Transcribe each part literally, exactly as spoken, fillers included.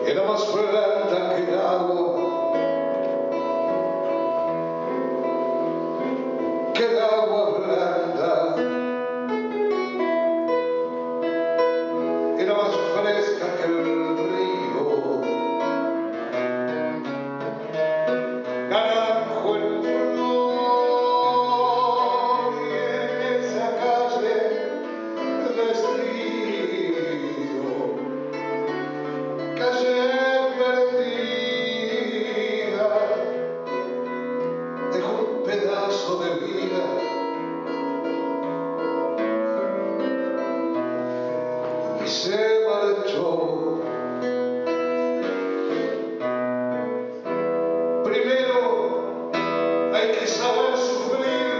era más blanda que el agua, que el agua blanda, era más fresca que el río, naranjo en flor y en esa calle vestido, calle perdida, dejó un pedazo de vida y se marchó. Primero hay que saber sufrir,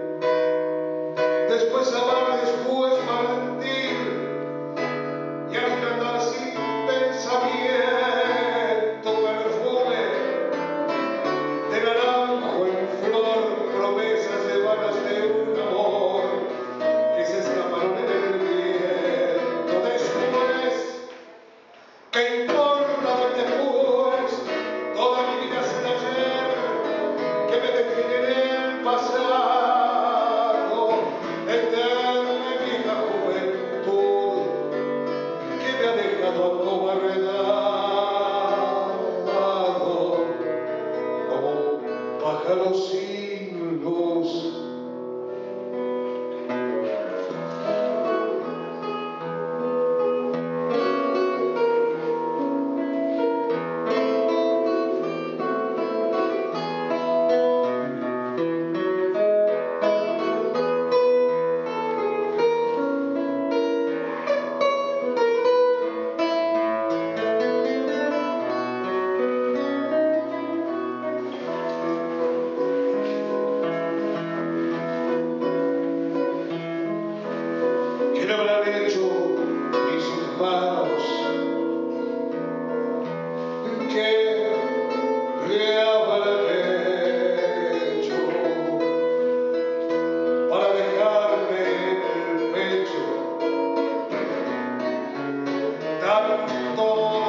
después amar, después partir, y al fin andar sin pensamiento, perfume de naranjo en flor, promesas de vanas de un amor que se escaparon en el viento. Después, ¿qué importa el después? Toda mi vida es el ayer que me define en el pasado, eterna y vieja juventud que me ha dejado acobardado como un pájaro sin luz. ¿Qué no habrán hecho mis manos? ¿Qué le habrán hecho para dejarme en el pecho tanto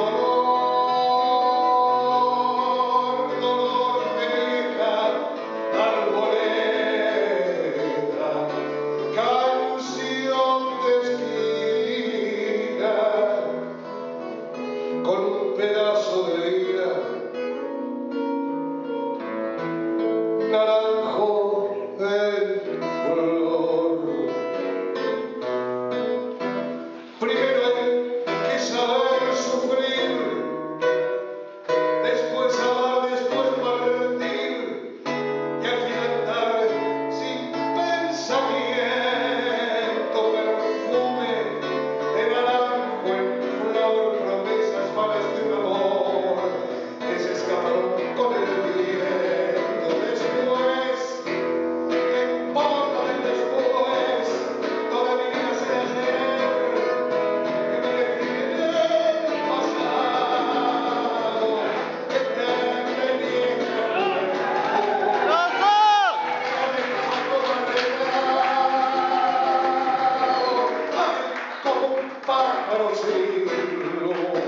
dolor, dolor de vieja arboleda, canción de esquina, con un pedazo de ira, naranjo en flor. Primero hay que saber sufrir, después amar, después partir, y al fin andar sin pensamiento, perfume de naranjo en flor, promesas vanas de un amor que se escaparon con el viento. Después, ¿qué importa del después? Toda mi vida será ayer que me define en el pasado, eterna y vieja como un pájaro sin luz.